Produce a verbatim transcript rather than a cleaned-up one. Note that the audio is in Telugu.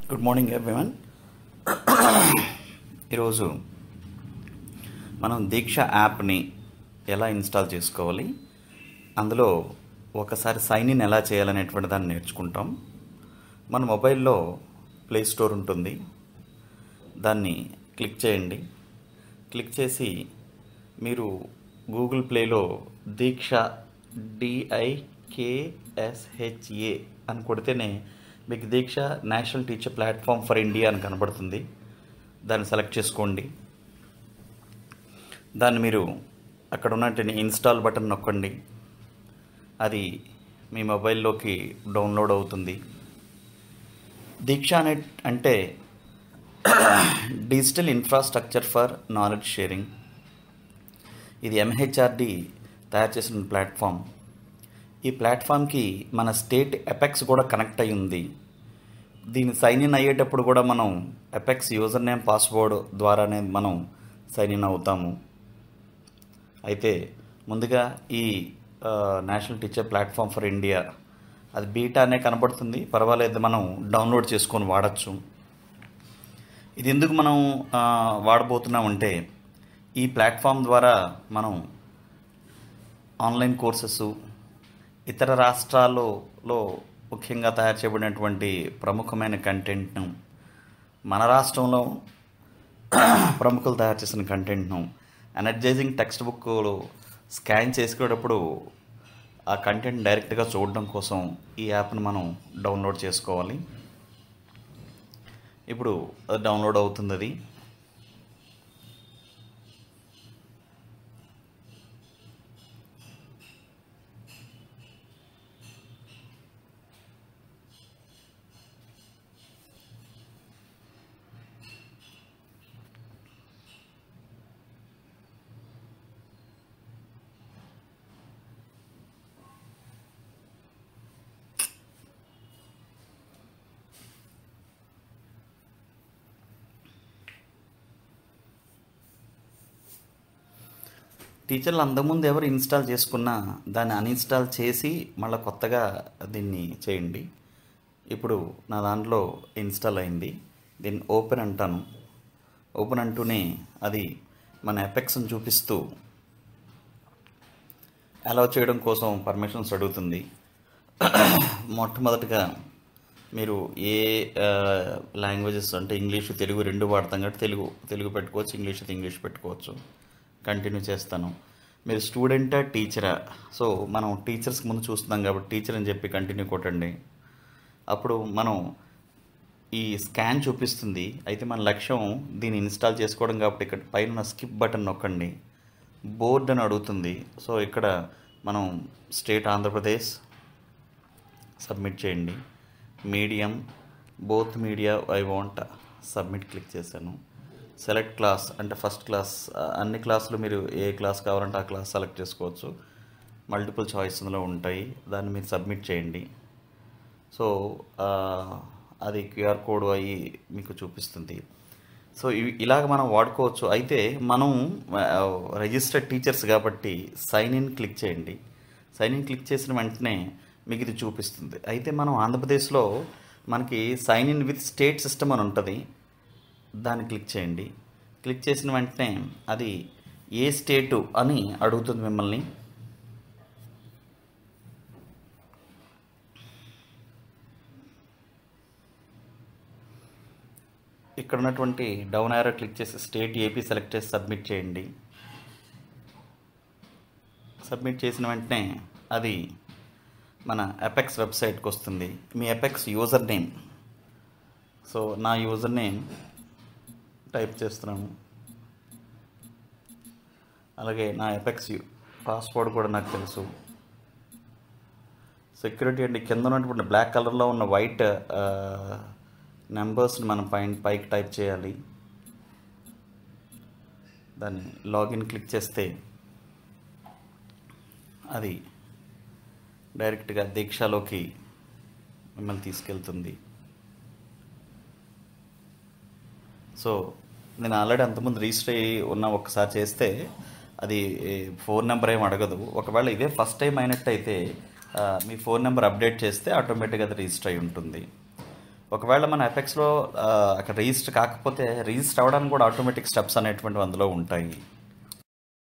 Good morning everyone. ఈరోజు మనం దీక్ష యాప్ని ఎలా ఇన్స్టాల్ చేసుకోవాలి, అందులో ఒకసారి సైన్ ఇన్ ఎలా చేయాలనేటువంటి దాన్ని నేర్చుకుంటాం. మన మొబైల్లో ప్లే స్టోర్ ఉంటుంది, దాన్ని క్లిక్ చేయండి. క్లిక్ చేసి మీరు గూగుల్ ప్లేలో దీక్ష డిఐకేఎస్హెచ్ఏ అని కొడితేనే మీకు Diksha national teacher platform for India అని కనబడుతుంది. దాన్ని సెలెక్ట్ చేసుకోండి. దాన్ని మీరు అక్కడ ఉన్నటువంటి ఇన్స్టాల్ బటన్ నొక్కండి. అది మీ మొబైల్లోకి డౌన్లోడ్ అవుతుంది. దీక్ష అనే అంటే digital infrastructure for knowledge sharing. ఇది ఎంహెచ్ఆర్డి తయారు చేసిన ప్లాట్ఫామ్. ఈ ప్లాట్ఫామ్కి మన స్టేట్ ఎపెక్స్ కూడా కనెక్ట్ అయి ఉంది. దీన్ని సైన్ ఇన్ అయ్యేటప్పుడు కూడా మనం ఎపెక్స్ యూజర్ నేమ్ పాస్వర్డ్ ద్వారానే మనం సైన్ ఇన్ అవుతాము. అయితే ముందుగా ఈ national teacher platform for India అది బీటా అనే కనబడుతుంది, పర్వాలేదు, మనం డౌన్లోడ్ చేసుకొని వాడచ్చు. ఇది ఎందుకు మనం వాడబోతున్నామంటే ఈ ప్లాట్ఫామ్ ద్వారా మనం ఆన్లైన్ కోర్సెస్ ఇతర రాష్ట్రాల్లో ముఖ్యంగా తయారు చేయబడినటువంటి ప్రముఖమైన కంటెంట్ను, మన రాష్ట్రంలో ప్రముఖులు తయారు చేసిన కంటెంట్ను ఎనర్జైజింగ్ టెక్స్ట్ బుక్లో స్కాన్ చేసుకునేటప్పుడు ఆ కంటెంట్ డైరెక్ట్గా చూడడం కోసం ఈ యాప్ను మనం డౌన్లోడ్ చేసుకోవాలి. ఇప్పుడు డౌన్లోడ్ అవుతుంది. అది టీచర్లు అంతకుముందు ఎవరు ఇన్స్టాల్ చేసుకున్నా దాన్ని అన్ఇన్స్టాల్ చేసి మళ్ళీ కొత్తగా దీన్ని చేయండి. ఇప్పుడు నా దాంట్లో ఇన్స్టాల్ అయింది. దీన్ని ఓపెన్ అంటాను. ఓపెన్ అంటూనే అది మన ఎపెక్స్ని చూపిస్తూ అలౌ చేయడం కోసం పర్మిషన్స్ అడుగుతుంది. మొట్టమొదటిగా మీరు ఏ లాంగ్వేజెస్ అంటే ఇంగ్లీషు తెలుగు రెండు వాడతాం కాబట్టి తెలుగు తెలుగు పెట్టుకోవచ్చు, ఇంగ్లీష్ ఇంగ్లీష్ పెట్టుకోవచ్చు. కంటిన్యూ చేస్తాను. మీరు స్టూడెంటా టీచరా? సో మనం టీచర్స్కి ముందు చూస్తున్నాం కాబట్టి టీచర్ అని చెప్పి కంటిన్యూ కొట్టండి. అప్పుడు మనం ఈ స్కాన్ చూపిస్తుంది. అయితే మన లక్ష్యం దీన్ని ఇన్స్టాల్ చేసుకోవడం కాబట్టి ఇక్కడ పైన స్కిప్ బటన్ నొక్కండి. బోర్డ్ అని అడుగుతుంది. సో ఇక్కడ మనం స్టేట్ ఆంధ్రప్రదేశ్ సబ్మిట్ చేయండి. Medium both media I want submit click చేశాను. సెలెక్ట్ క్లాస్ అంటే ఫస్ట్ క్లాస్, అన్ని క్లాసులు మీరు ఏ క్లాస్ కావాలంటే ఆ క్లాస్ సెలెక్ట్ చేసుకోవచ్చు. మల్టిపుల్ చాయిస్ అందులో ఉంటాయి. దాన్ని మీరు సబ్మిట్ చేయండి. సో అది క్యూఆర్ కోడ్ అయ్యి మీకు చూపిస్తుంది. సో ఇలాగ మనం వాడుకోవచ్చు. అయితే మనం రిజిస్టర్డ్ టీచర్స్ కాబట్టి సైన్ ఇన్ క్లిక్ చేయండి. సైన్ ఇన్ క్లిక్ చేసిన వెంటనే మీకు ఇది చూపిస్తుంది. అయితే మనం ఆంధ్రప్రదేశ్లో మనకి sign in with state system అని ఉంటుంది. దాన్ని క్లిక్ చేయండి. క్లిక్ చేసిన వెంటనే అది ఏ స్టేటు అని అడుగుతుంది మిమ్మల్ని. ఇక్కడ ఉన్నటువంటి డౌన్ యారో క్లిక్ చేసి స్టేట్ ఏపీ సెలెక్ట్ చేసి సబ్మిట్ చేయండి. సబ్మిట్ చేసిన వెంటనే అది మన ఎపెక్స్ వెబ్సైట్కి వస్తుంది. మీ ఎపెక్స్ యూజర్ నేమ్, సో నా యూజర్ నేమ్ టైప్ చేస్తున్నాను. అలాగే నా ఎపెక్స్ పాస్వర్డ్ కూడా నాకు తెలుసు. సెక్యూరిటీ అంటే కింద ఉన్నటువంటి బ్లాక్ కలర్లో ఉన్న వైట్ నెంబర్స్ని మనం పైన పైకి టైప్ చేయాలి. దాన్ని లాగిన్ క్లిక్ చేస్తే అది డైరెక్ట్గా దీక్షలోకి మిమ్మల్ని తీసుకెళ్తుంది. సో నేను ఆల్రెడీ అంతకుముందు రిజిస్టర్ అయ్యి ఉన్న ఒకసారి చేస్తే అది ఫోన్ నెంబర్ ఏమి అడగదు. ఒకవేళ ఇదే ఫస్ట్ టైం అయినట్టయితే మీ ఫోన్ నెంబర్ అప్డేట్ చేస్తే ఆటోమేటిక్గా అది రిజిస్టర్ అయి ఉంటుంది. ఒకవేళ మన ఎపెక్స్లో అక్కడ రిజిస్టర్ కాకపోతే రిజిస్టర్ అవ్వడానికి కూడా ఆటోమేటిక్ స్టెప్స్ అనేటువంటివి అందులో ఉంటాయి.